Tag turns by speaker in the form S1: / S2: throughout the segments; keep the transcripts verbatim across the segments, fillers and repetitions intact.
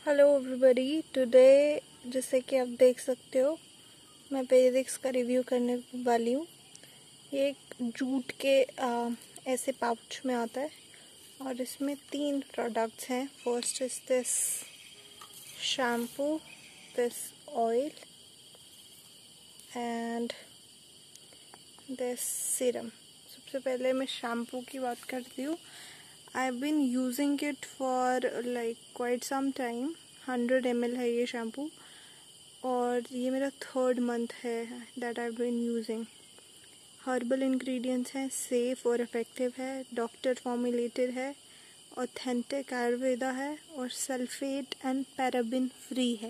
S1: Hello everybody, today जैसे कि आप देख सकते हो मैं पेरिक्स का रिव्यू करने वाली हूँ। ये एक जूट के आ, ऐसे पाउच में आता है और इसमें तीन प्रोडक्ट्स हैं। First is this shampoo, this oil and this serum. सबसे पहले मैं शैम्पू की बात करती हूँ। I've been using it for like quite some time। Hundred M L है ये शैम्पू और ये मेरा थर्ड मंथ है that I've been using। Herbal ingredients हैं, सेफ और इफ़ेक्टिव है, डॉक्टर फॉर्मुलेटेड है, ऑथेंटिक आयुर्वेदा है और सल्फेट एंड पैराबिन फ्री है।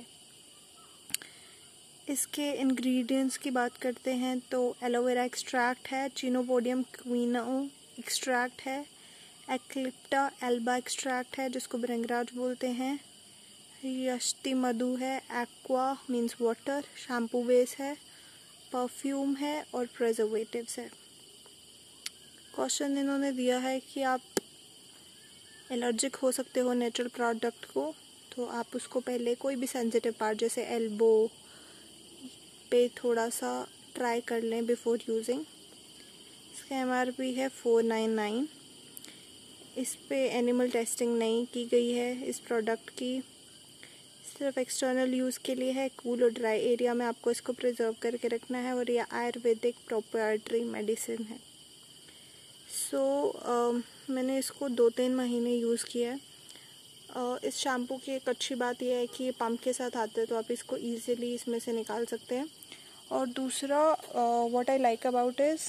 S1: इसके इंग्रेडिएंट्स की बात करते हैं तो एलोवेरा एक्सट्रैक्ट है, चिनोपोडियम क्विनो एक्सट्रैक्ट है, एक्लिप्टा एल्बा एक्सट्रैक्ट है जिसको भृंगराज बोलते हैं, यष्टि मधु है, aqua means water, shampoo base है, परफ्यूम है और प्रिजर्वेटिव्स है। क्वेश्चन इन्होंने दिया है कि आप एलर्जिक हो सकते हो नेचुरल प्रोडक्ट को, तो आप उसको पहले कोई भी सेंसिटिव पार्ट जैसे एल्बो पे थोड़ा सा ट्राई कर लें बिफोर यूजिंग। इसका एम आर पी है फोर नाइन नाइन। इस पे एनिमल टेस्टिंग नहीं की गई है इस प्रोडक्ट की, सिर्फ एक्सटर्नल यूज़ के लिए है। कूल और ड्राई एरिया में आपको इसको प्रिजर्व करके रखना है और यह आयुर्वेदिक प्रोप्राइटरी मेडिसिन है। सो so, uh, मैंने इसको दो तीन महीने यूज़ किया है। uh, इस शैम्पू की एक अच्छी बात यह है कि ये पम्प के साथ आते हैं तो आप इसको ईजिली इसमें से निकाल सकते हैं। और दूसरा what I like about is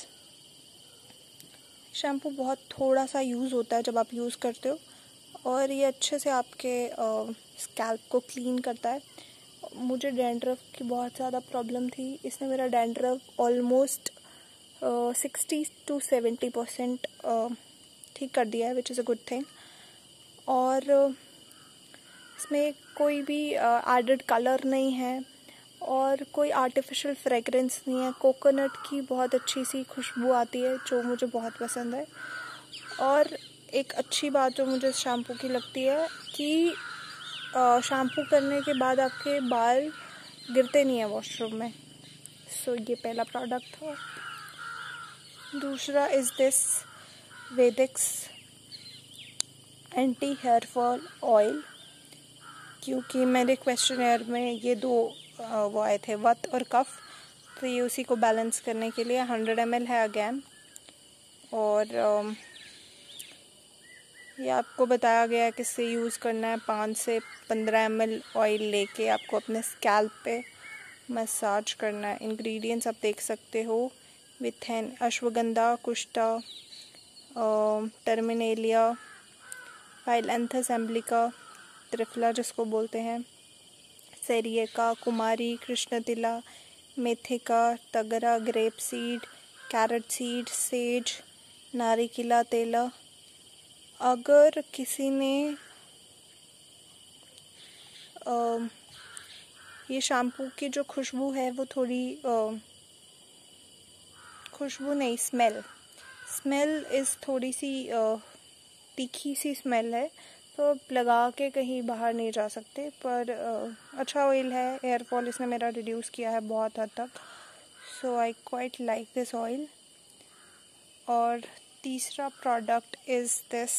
S1: shampoo बहुत थोड़ा सा यूज़ होता है जब आप यूज़ करते हो और ये अच्छे से आपके स्कैल्प को क्लीन करता है। मुझे डैंड्रफ की बहुत ज़्यादा प्रॉब्लम थी, इसने मेरा dandruff almost sixty to seventy percent ठीक कर दिया है, which is a good thing. और uh, इसमें कोई भी एडेड uh, कलर नहीं है और कोई आर्टिफिशियल फ्रेगरेंस नहीं है। कोकोनट की बहुत अच्छी सी खुशबू आती है जो मुझे बहुत पसंद है। और एक अच्छी बात जो मुझे इस शैम्पू की लगती है कि शैम्पू करने के बाद आपके बाल गिरते नहीं है वॉशरूम में। सो so, ये पहला प्रोडक्ट था। दूसरा is this Vedix anti hair fall oil, क्योंकि मेरे क्वेश्चनर में ये दो वो आए थे, वत और कफ, तो ये उसी को बैलेंस करने के लिए हंड्रेड एम एल है अगेन। और ये आपको बताया गया है किससे यूज़ करना है। पाँच से पंद्रह एम एल ऑयल लेके आपको अपने स्कैल्प पे मसाज करना है। इंग्रेडिएंट्स आप देख सकते हो, विथेन अश्वगंधा, कुष्ठा, टर्मिनेलिया, फाइलेंथस एम्ब्लिका, त्रिफला जिसको बोलते हैं, सेरिएका, कुमारी, कृष्णतिला, मेथिका, तगरा, grape seed, carrot seed, sage, नारिकिला तेला। अगर किसी ने आ, ये शैम्पू की जो खुशबू है वो थोड़ी आ, खुशबू नहीं स्मेल स्मेल इज़ थोड़ी सी आ, तीखी सी स्मेल है, तो आप लगा के कहीं बाहर नहीं जा सकते। पर uh, अच्छा ऑयल है, हेयर फॉल इसने मेरा रिड्यूस किया है बहुत हद तक। So I quite like this oil. और तीसरा product is this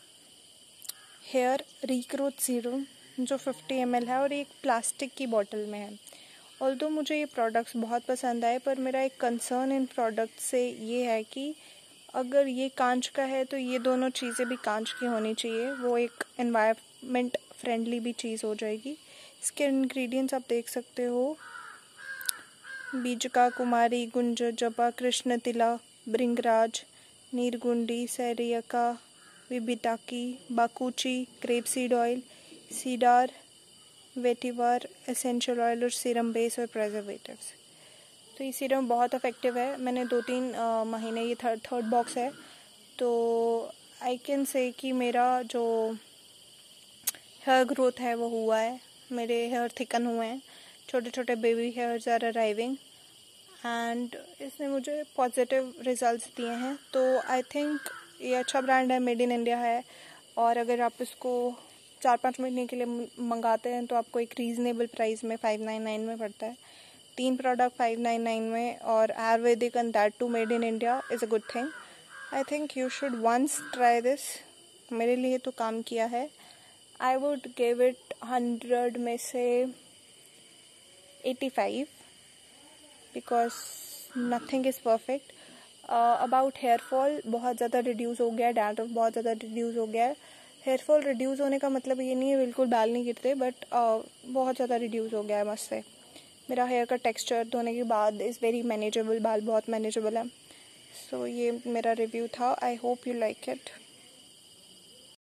S1: hair regrowth serum जो फिफ्टी एम एल है और एक प्लास्टिक की बॉटल में है। ऑल्दो मुझे ये प्रोडक्ट्स बहुत पसंद आए, पर मेरा एक कंसर्न इन प्रोडक्ट से ये है कि अगर ये कांच का है तो ये दोनों चीज़ें भी कांच की होनी चाहिए, वो एक एनवायरनमेंट फ्रेंडली भी चीज़ हो जाएगी। इसके इंग्रेडिएंट्स आप देख सकते हो, बीजका, कुमारी, गुंज, जपा, कृष्णतिला, भृंगराज, नीरगुंडी, सेरियका, विबिटाकी, बाकुची, grape seed oil, cedar, vetiver, essential oil और सीरम बेस और प्रिजर्वेटिव्स। तो ये सीरम बहुत इफ़ेक्टिव है। मैंने दो तीन आ, महीने, ये थर्ड थर्ड बॉक्स है, तो आई कैन से कि मेरा जो हेयर ग्रोथ है वो हुआ है, मेरे हेयर थिकन हुए हैं, छोटे छोटे baby hairs are arriving and इसने मुझे पॉजिटिव रिजल्ट्स दिए हैं। तो आई थिंक ये अच्छा ब्रांड है, मेड इन इंडिया है। और अगर आप इसको चार पाँच महीने के लिए मंगाते हैं तो आपको एक रीज़नेबल प्राइस में फाइव नाइन नाइन में पड़ता है। तीन प्रोडक्ट फाइव नाइन नाइन में और Ayurvedic and that too made in India is a good thing. I think you should once try this. मेरे लिए तो काम किया है। I would give it hundred में से eighty five because nothing is perfect. About hair fall बहुत ज़्यादा रिड्यूस हो गया है, डैंड्रफ बहुत ज़्यादा रिड्यूस हो गया है। हेयर फॉल रिड्यूस होने का मतलब ये नहीं है बिल्कुल बाल नहीं गिरते, बट uh, बहुत ज़्यादा रिड्यूस हो गया है मुझसे। मेरा हेयर का टेक्सचर धोने के बाद इज़ वेरी मैनेजेबल, बाल बहुत मैनेजेबल है। सो so, ये मेरा रिव्यू था। I hope you like it.